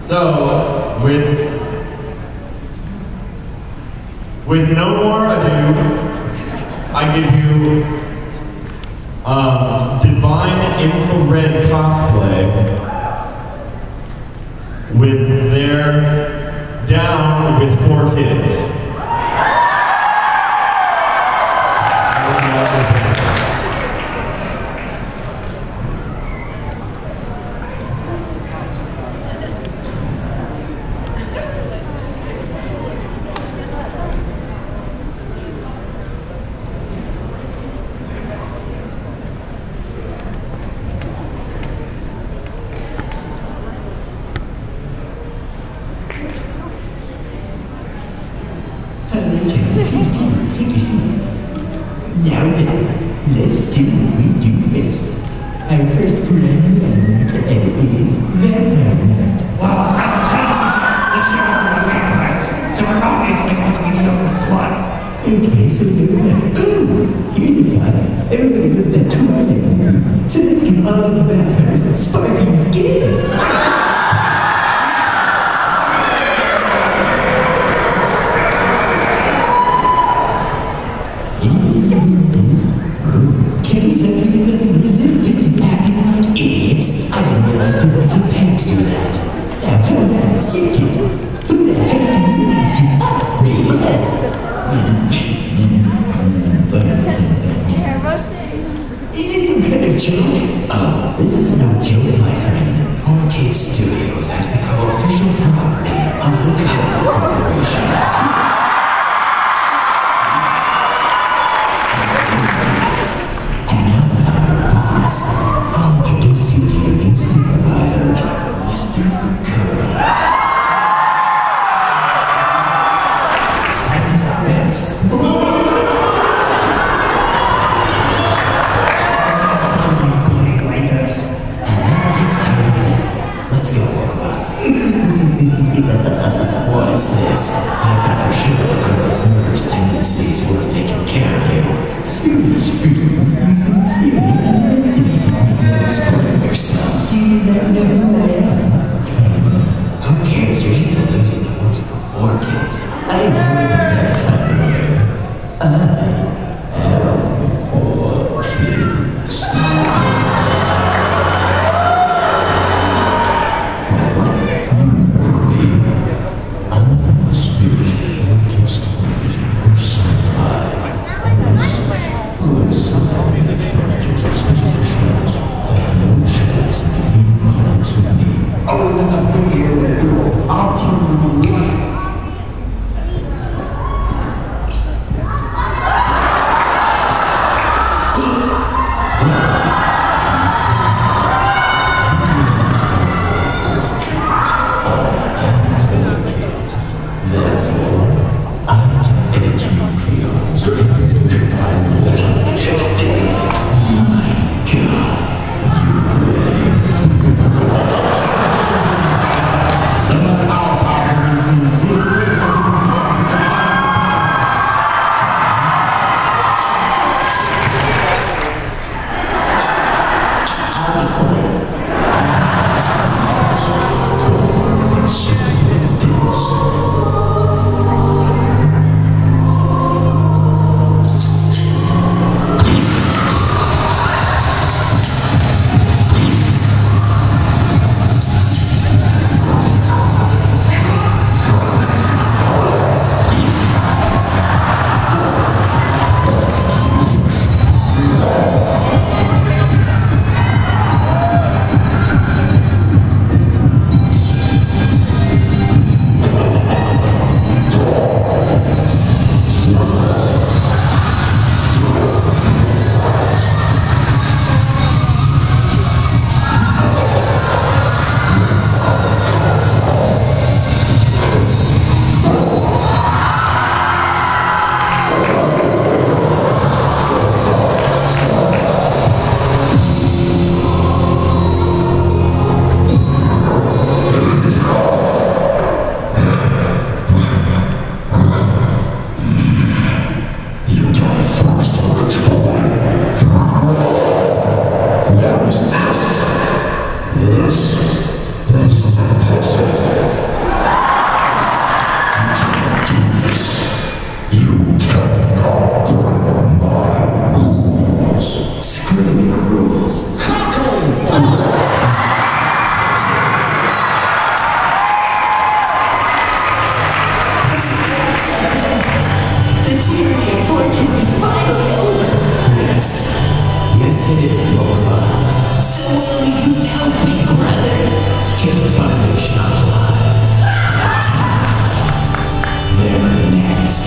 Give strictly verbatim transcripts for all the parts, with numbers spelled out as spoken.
So, with, with no more ado, I give you um, Divine Infrared Cosplay with their Down with Four Kids. Please, please, take your seats. Now then, let's do what we do best. Our first brand new to edit is Vampire Night. Well, as the title suggests, this show is about vampires, so we're obviously going to be dealing with blood. Okay, so you're right. Ooh, here's a plot. Everybody loves that Twilight movie, so let's give all of the vampires sparkling skin. Can we help you with something with a little bit of acting like idiots? I didn't realize people could get paid to do that. Now, hold on a second. Who the heck do you think you are, Is this some kind of joke? Oh, this is no joke, my friend. Poor Kid Studios has become official property of the Hyatt Corporation. I'll introduce you to your new supervisor, Mister Curry. Sense this. Like us. And that takes care of it. Let's go, Walkabout. What's this? I got for sure the girl's murderous tendencies worth taking care of you. Foolish fools, you sincerely underestimated me. Explain yourself. You don't know who I am. Who cares? You're just alluding to works before kids. I know that kind of way. I am for kids. I'm a spirit who gives television or sci-fi. Who is somehow made the characters such as yourselves that have no chance of defeating the odds with me. Oh, that's a big area. I'll kill you. This, this is fantastic. it is, Boba. So what do we do now, big brother? Get the Foundation alive. They're next.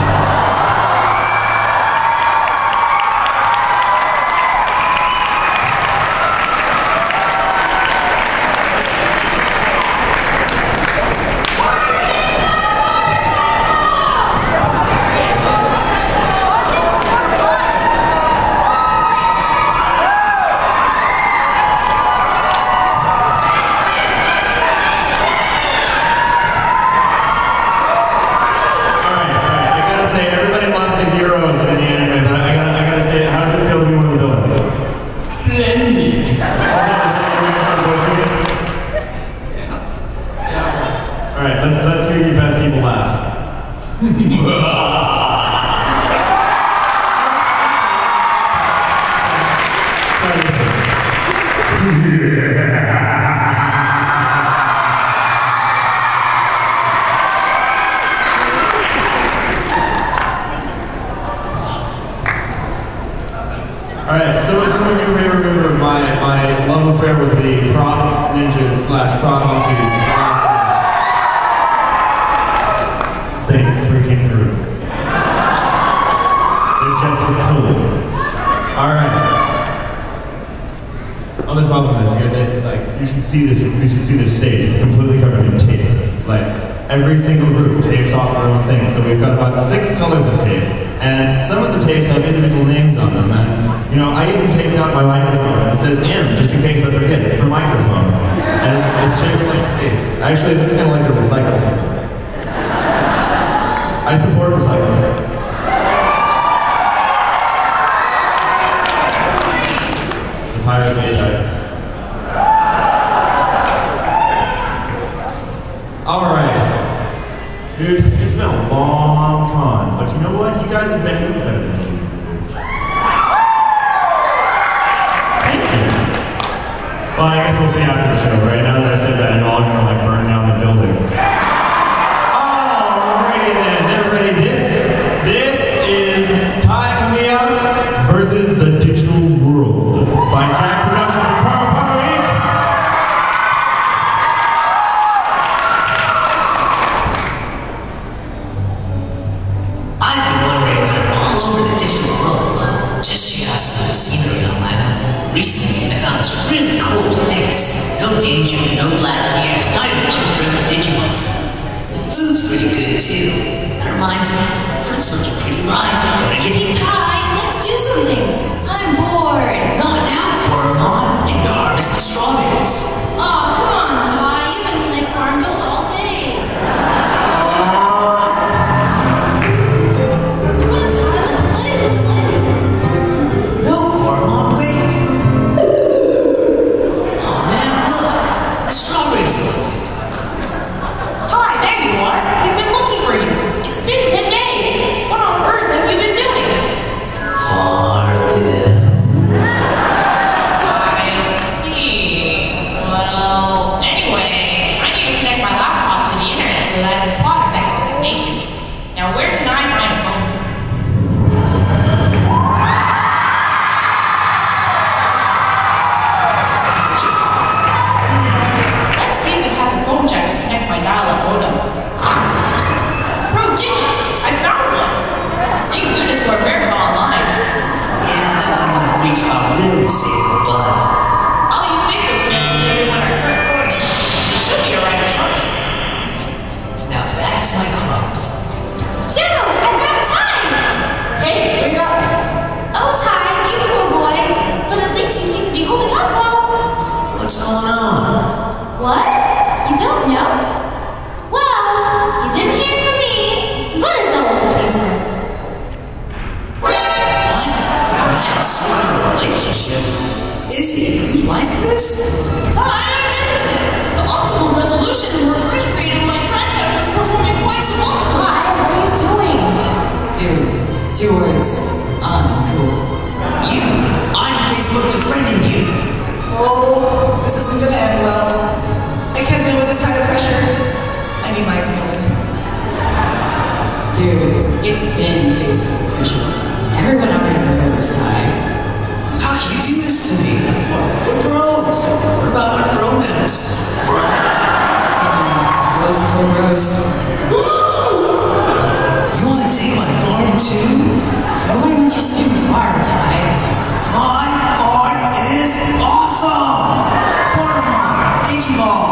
Alright, so some of you may remember my, my love affair with the prop ninjas slash prop monkeys. Same freaking group. They're just as cool. Alright. Other problem is, yeah, they, like, you should see this, you should see this stage. It's completely covered in tape. Like, every single group tapes off their own thing. So we've got about six colors of tape. And some of the tapes have individual names on them. And, you know, I even taped out my microphone. And it says M, just in case I forget. It's for microphone. And it's, it's shaped like face. Actually, it looks kind of like a recycle symbol. I support recycling. The Pirate Bay type. Alright. Dude, it's been a long con, but you know what? You guys have been better than me. Thank you. Well, I guess we'll see after the show, right? Now that I said that, you're all gonna like burn down the building. Alrighty then, everybody, this, this is Tai Kamiya versus the Digital World by Jack Production for Power Power Incorporated. Recently, I found this really cool place. No danger, no black gears, not even much for the Digimon. The food's pretty good too. It reminds me, fruit's looking pretty ripe. Better get in time. Let's do something. I'm bored. Not now, Koromon. I need to harvest my strawberries. Oh, come on, Ty. You've been playing Farmville all day. Come on, Ty. Let's play. Let's play. No, Koromon, wait. The strawberries wilted. Ty, there you are. We've been looking for you. It's been ten days. What on earth have you been doing? Farmville. I see. Well, anyway, I need to connect my laptop to the internet so that I can plot our next destination. Now, where can I find a phone booth? Jack to connect my dial-up modem. Bro, digits! I found one! Thank goodness for America Online. Yeah, that one with free trial really saved the butt. I'll use Facebook to message everyone our current coordinates. They should be arriving shortly. Now back to my crumbs. Joe, I've got time! Hey, wait up! Oh, Ty, you cool boy. But at least you seem to be holding up well. What's going on? What? You don't know? Well, you didn't hear from me, but it's all over Facebook. What? That sort of relationship? Izzy, you like this? Ty, I'm innocent. The optimal resolution and refresh rate of my trackpad was performing quite so well. Ty, what are you doing? Dude, two words. Uncool. You, I'm Facebook defriending you. Oh, this isn't gonna end well. I can't deal with this kind of pressure. I need my healing. Dude, it's been Facebook official. Everyone already knows, Ty. How you do this to me? We're, we're bros. What about our bromance? Bro. Bros before bros. You want to take my farm too? Nobody wants your stupid farm, Ty. My farm is awesome! Quartermon, Digimon!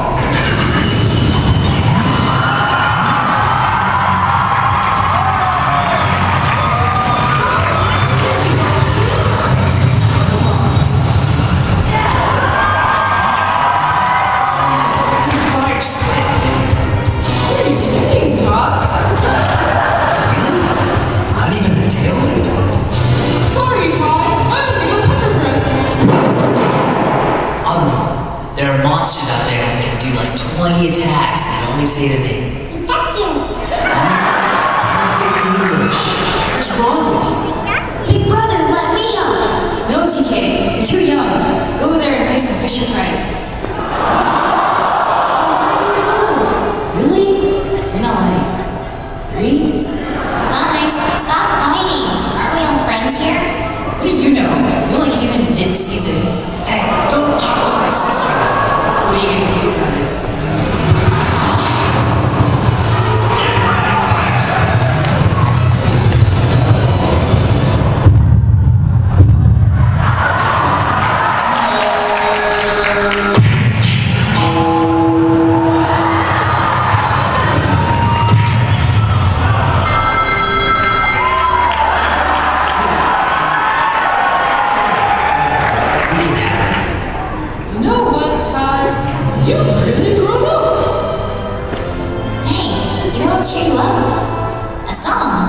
What are you saying, Todd? Really? Not even the tail end? Sorry, Todd. I only know Tucker breath. Ugly. There are monsters out there that can do like twenty attacks and can only say the name. Pikachu! Perfect English. What's wrong with you? Big brother, let me up! No, T K, you're too young. Go over there and pay some Fisher Price. Five years old. Really? You're not lying. Three? Guys, stop fighting. Aren't we all friends here? What do you know? We only came in mid-season. Hey, don't talk to my sister. What are you gonna do about it? We can have it. You know what, Ty? You've really grown up. Hey, you know what'll cheer you up? A song.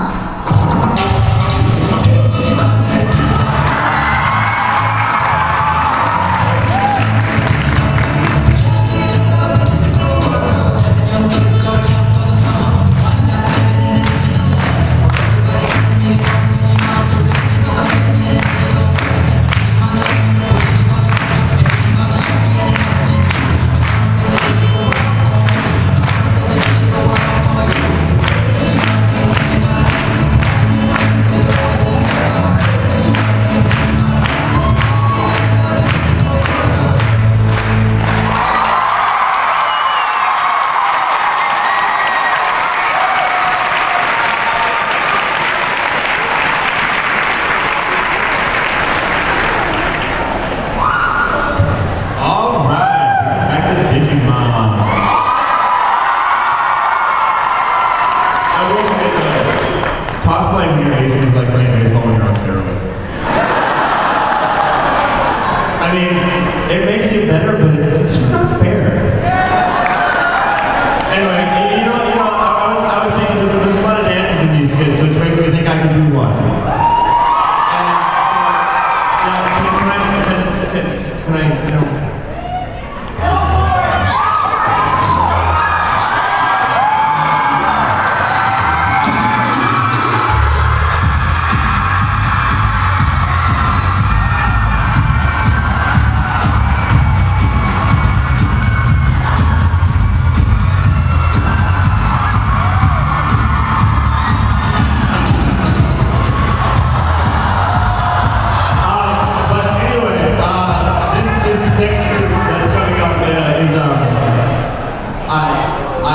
All right, back to Digimon. I will say that cosplay when you're Asian is like playing baseball when you're on steroids. I mean, it makes you better, but it's, it's just not fair. Anyway, you know, you know, I, I, was, I was thinking there's, there's a lot of dances in these skits, which makes me think I could do one. And so, yeah, can, can I, can, can, can I, you know?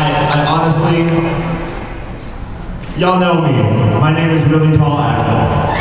Y'all know me. My name is Really Tall Axel.